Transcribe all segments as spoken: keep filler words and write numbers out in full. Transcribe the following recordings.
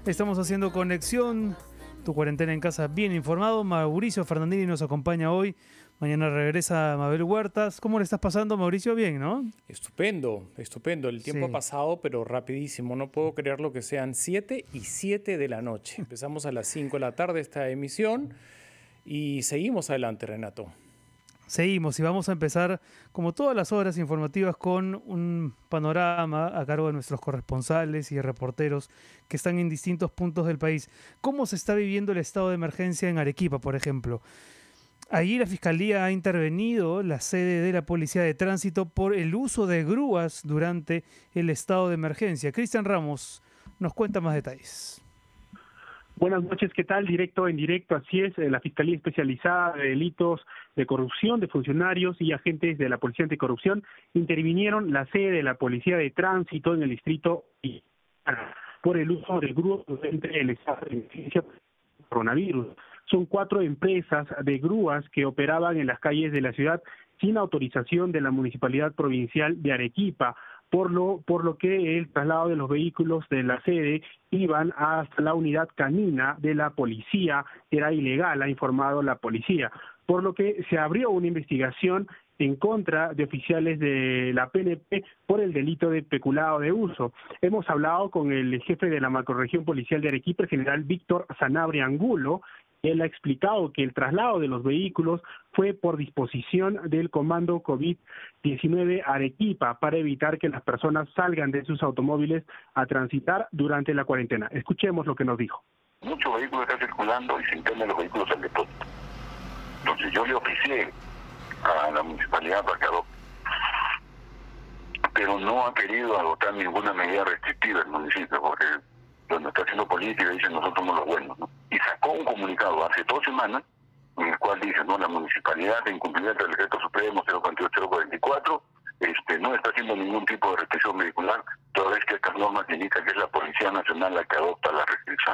Estamos haciendo conexión, tu cuarentena en casa bien informado. Mauricio Fernandini nos acompaña hoy. Mañana regresa Mabel Huertas. ¿Cómo le estás pasando, Mauricio? Bien, ¿no? Estupendo, estupendo. El tiempo Sí. ha pasado, pero rapidísimo. No puedo creerlo que sean siete y siete de la noche. Empezamos a las cinco de la tarde esta emisión y seguimos adelante, Renato. Seguimos y vamos a empezar, como todas las horas informativas, con un panorama a cargo de nuestros corresponsales y reporteros que están en distintos puntos del país. ¿Cómo se está viviendo el estado de emergencia en Arequipa, por ejemplo? Allí la Fiscalía ha intervenido, la sede de la Policía de Tránsito, por el uso de grúas durante el estado de emergencia. Cristian Ramos nos cuenta más detalles. Buenas noches, ¿qué tal? Directo en directo, así es, la Fiscalía Especializada de Delitos de Corrupción de funcionarios y agentes de la Policía Anticorrupción intervinieron la sede de la Policía de Tránsito en el distrito por el uso de grúas entre el estado de emergencia por coronavirus. Son cuatro empresas de grúas que operaban en las calles de la ciudad sin autorización de la Municipalidad Provincial de Arequipa, por lo, por lo que el traslado de los vehículos de la sede iban hasta la unidad canina de la policía era ilegal, ha informado la policía, por lo que se abrió una investigación en contra de oficiales de la P N P por el delito de peculado de uso. Hemos hablado con el jefe de la macrorregión policial de Arequipa, el general Víctor Sanabria Angulo. Él ha explicado que el traslado de los vehículos fue por disposición del Comando COVID diecinueve Arequipa para evitar que las personas salgan de sus automóviles a transitar durante la cuarentena. Escuchemos lo que nos dijo. Muchos vehículos están circulando y se internan los vehículos al depósito. Entonces yo le oficié a la municipalidad para que adopte, pero no ha querido adoptar ninguna medida restrictiva el municipio, porque donde está haciendo política dice nosotros somos los buenos, ¿no? Y sacó un comunicado hace dos semanas en el cual dice, no, la municipalidad en cumplimiento del decreto supremo cero cuarenta y ocho cero cuarenta y cuatro este, no está haciendo ningún tipo de restricción vehicular, toda vez que estas normas indican que es la Policía Nacional la que adopta la restricción.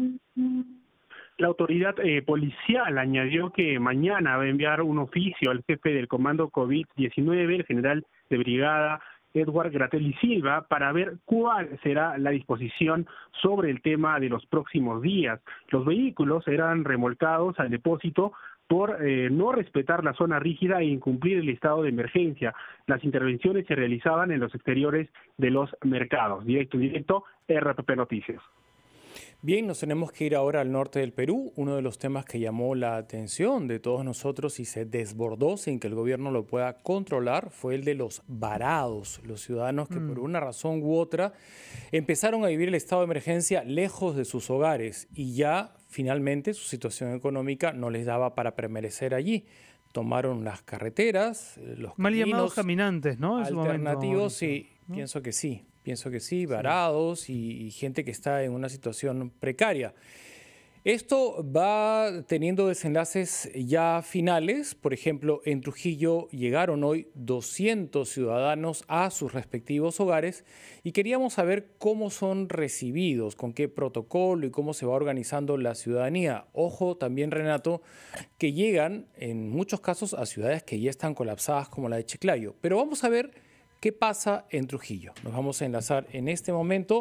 La autoridad eh, policial añadió que mañana va a enviar un oficio al jefe del Comando COVID diecinueve, el general de brigada Edward Gratelli Silva, para ver cuál será la disposición sobre el tema de los próximos días. Los vehículos serán remolcados al depósito por eh, no respetar la zona rígida e incumplir el estado de emergencia. Las intervenciones se realizaban en los exteriores de los mercados. Directo, directo, R P P Noticias. Bien, nos tenemos que ir ahora al norte del Perú. Uno de los temas que llamó la atención de todos nosotros y se desbordó sin que el gobierno lo pueda controlar fue el de los varados, los ciudadanos que mm. por una razón u otra empezaron a vivir el estado de emergencia lejos de sus hogares y ya finalmente su situación económica no les daba para permanecer allí. Tomaron las carreteras, los mal caminos llamados caminantes, ¿no? alternativos, sí, ¿no? Pienso que sí. Pienso que sí, varados sí. Y, y gente que está en una situación precaria. Esto va teniendo desenlaces ya finales. Por ejemplo, en Trujillo llegaron hoy doscientos ciudadanos a sus respectivos hogares y queríamos saber cómo son recibidos, con qué protocolo y cómo se va organizando la ciudadanía. Ojo también, Renato, que llegan en muchos casos a ciudades que ya están colapsadas como la de Chiclayo. Pero vamos a ver ¿qué pasa en Trujillo? Nos vamos a enlazar en este momento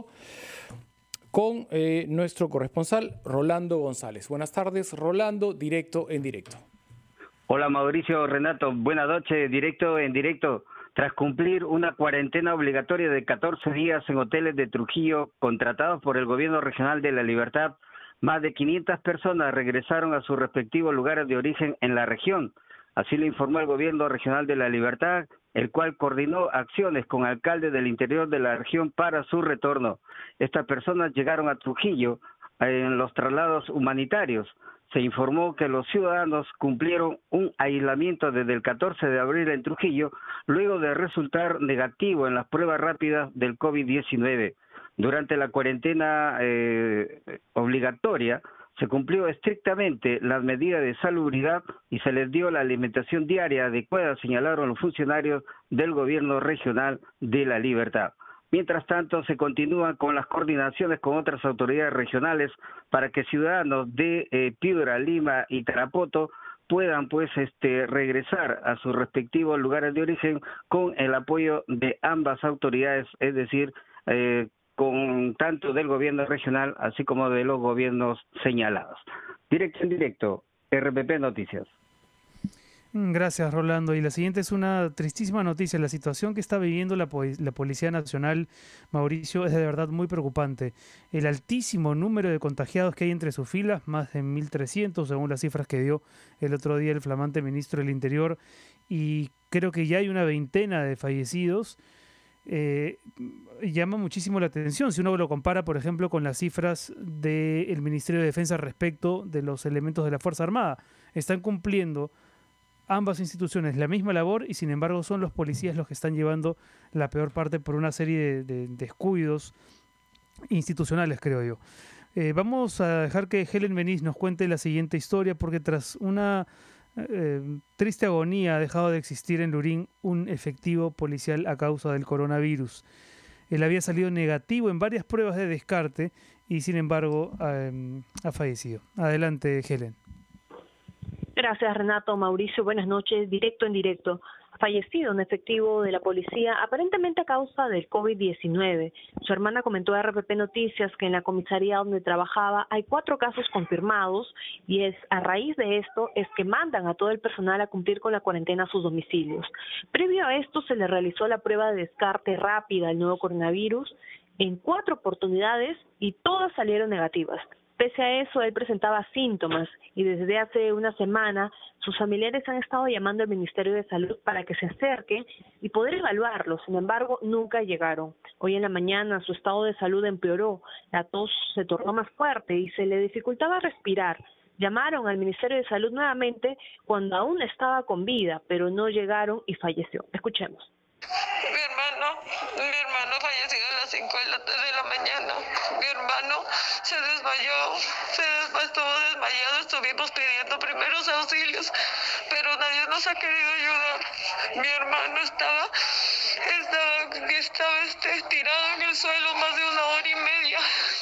con eh, nuestro corresponsal Rolando González. Buenas tardes, Rolando, directo en directo. Hola Mauricio, Renato, buenas noches, directo en directo. Tras cumplir una cuarentena obligatoria de catorce días en hoteles de Trujillo contratados por el Gobierno Regional de La Libertad, más de quinientas personas regresaron a sus respectivos lugares de origen en la región. Así lo informó el Gobierno Regional de La Libertad, el cual coordinó acciones con alcaldes del interior de la región para su retorno. Estas personas llegaron a Trujillo en los traslados humanitarios. Se informó que los ciudadanos cumplieron un aislamiento desde el catorce de abril en Trujillo, luego de resultar negativo en las pruebas rápidas del COVID diecinueve. Durante la cuarentena eh, obligatoria, se cumplió estrictamente las medidas de salubridad y se les dio la alimentación diaria adecuada, señalaron los funcionarios del Gobierno Regional de La Libertad. Mientras tanto, se continúan con las coordinaciones con otras autoridades regionales para que ciudadanos de eh, Piura, Lima y Tarapoto puedan pues este regresar a sus respectivos lugares de origen con el apoyo de ambas autoridades, es decir, eh, con tanto del gobierno regional así como de los gobiernos señalados. Directo en directo, R P P Noticias. Gracias, Rolando. Y la siguiente es una tristísima noticia. La situación que está viviendo la, la Policía Nacional, Mauricio, es de verdad muy preocupante. El altísimo número de contagiados que hay entre sus filas, más de mil trescientos, según las cifras que dio el otro día el flamante ministro del Interior, y creo que ya hay una veintena de fallecidos. Eh, llama muchísimo la atención si uno lo compara, por ejemplo, con las cifras del Ministerio de Defensa respecto de los elementos de la Fuerza Armada. Están cumpliendo ambas instituciones la misma labor y sin embargo son los policías los que están llevando la peor parte por una serie de, de descuidos institucionales, creo yo. Eh, vamos a dejar que Helen Beniz nos cuente la siguiente historia, porque tras una eh, triste agonía ha dejado de existir en Lurín un efectivo policial a causa del coronavirus. Él había salido negativo en varias pruebas de descarte y sin embargo eh, ha fallecido. Adelante, Helen. Gracias, Renato. Mauricio, buenas noches. Directo en directo. Fallecido un efectivo de la policía, aparentemente a causa del COVID diecinueve. Su hermana comentó a R P P Noticias que en la comisaría donde trabajaba hay cuatro casos confirmados y es a raíz de esto es que mandan a todo el personal a cumplir con la cuarentena a sus domicilios. Previo a esto se le realizó la prueba de descarte rápida al nuevo coronavirus en cuatro oportunidades y todas salieron negativas. Pese a eso, él presentaba síntomas y desde hace una semana sus familiares han estado llamando al Ministerio de Salud para que se acerquen y poder evaluarlo. Sin embargo, nunca llegaron. Hoy en la mañana su estado de salud empeoró, la tos se tornó más fuerte y se le dificultaba respirar. Llamaron al Ministerio de Salud nuevamente cuando aún estaba con vida, pero no llegaron y falleció. Escuchemos. Mi hermano, mi hermano falleció a las cinco de la, de la mañana. Mi hermano se desmayó, se desmayó, estuvo desmayado, estuvimos pidiendo primeros auxilios, pero nadie nos ha querido ayudar. Mi hermano estaba, estaba, estaba este, tirado en el suelo más de una hora y media.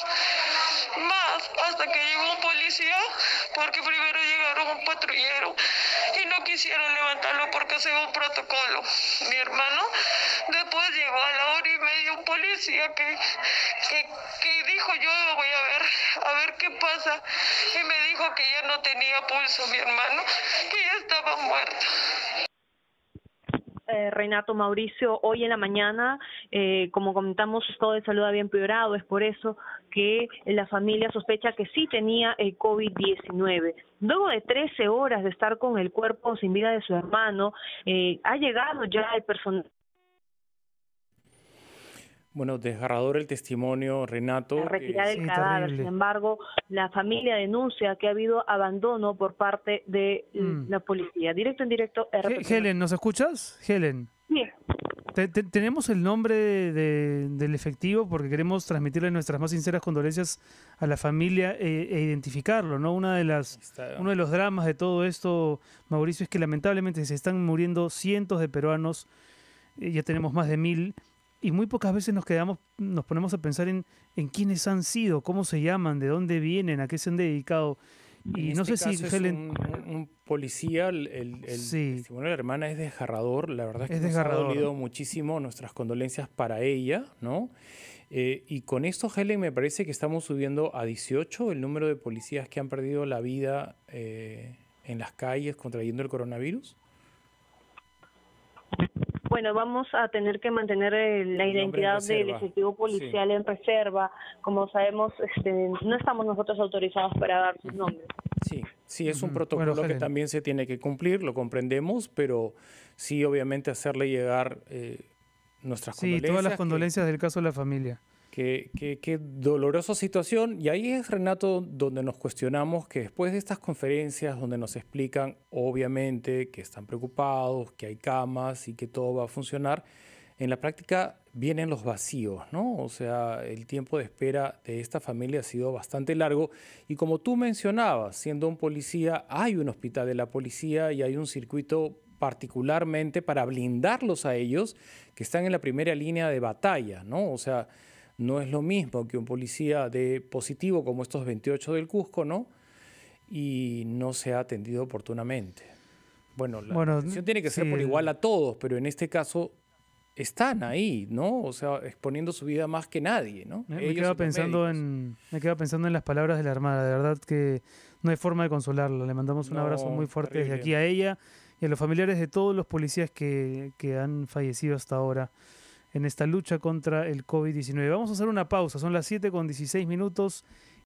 Más, hasta que llegó un policía, porque primero llegaron un patrullero y no quisieron levantarlo porque se iba un protocolo. Mi hermano después llegó a la hora y media un policía que, que, que dijo yo lo voy a ver, a ver qué pasa, y me dijo que ya no tenía pulso mi hermano, que ya estaba muerto. Eh, Renato, Mauricio, hoy en la mañana, eh, como comentamos, su estado de salud había empeorado, es por eso que la familia sospecha que sí tenía el COVID diecinueve. Luego de trece horas de estar con el cuerpo sin vida de su hermano, eh, ha llegado ya el personal. Bueno, desgarrador el testimonio, Renato. A retirar el Sí, cadáver. terrible. Sin embargo, la familia denuncia que ha habido abandono por parte de Mm. la policía. Directo en directo. R P P. He- Helen, ¿nos escuchas? Helen. Sí. Te- te- tenemos el nombre de- del efectivo porque queremos transmitirle nuestras más sinceras condolencias a la familia e, e identificarlo, ¿no? Una de las, Está- uno de los dramas de todo esto, Mauricio, es que lamentablemente se están muriendo cientos de peruanos, eh, ya tenemos más de mil, y muy pocas veces nos quedamos, nos ponemos a pensar en, en quiénes han sido, cómo se llaman, de dónde vienen, a qué se han dedicado. Y En no este sé si, caso es Helen, un, un- un policía, el, el- el Sí. testimonio de la hermana es desgarrador, la verdad es que Es nos desgarrador. ha dolido muchísimo, nuestras condolencias para ella, ¿no? Eh, y con esto, Helen, me parece que estamos subiendo a dieciocho el número de policías que han perdido la vida eh, en las calles contrayendo el coronavirus. Bueno, vamos a tener que mantener eh, la en identidad del reserva. efectivo policial en reserva. Como sabemos, este, no estamos nosotros autorizados para dar sus nombres. Sí, sí, es un Ujú. protocolo Bueno, que Helen. también se tiene que cumplir, lo comprendemos, pero sí, obviamente, hacerle llegar eh, nuestras sí, condolencias. todas las que- condolencias del caso de la familia. Qué, qué- qué dolorosa situación. Y ahí es, Renato, donde nos cuestionamos que después de estas conferencias donde nos explican, obviamente, que están preocupados, que hay camas y que todo va a funcionar, en la práctica vienen los vacíos, ¿no? O sea, el tiempo de espera de esta familia ha sido bastante largo. Y como tú mencionabas, siendo un policía, hay un hospital de la policía y hay un circuito particularmente para blindarlos a ellos que están en la primera línea de batalla, ¿no? O sea, no es lo mismo que un policía de positivo como estos veintiocho del Cusco, ¿no? Y no se ha atendido oportunamente. Bueno, la Bueno, atención tiene que ser por sí. igual a todos, pero en este caso están ahí, ¿no? O sea, exponiendo su vida más que nadie, ¿no? Me, me Ellos quedo y los pensando médicos. en me quedo pensando en las palabras de la hermana. De verdad que no hay forma de consolarla. Le mandamos un No, abrazo muy fuerte desde terrible. aquí a ella y a los familiares de todos los policías que, que han fallecido hasta ahora en esta lucha contra el COVID diecinueve. Vamos a hacer una pausa. Son las siete con dieciséis minutos.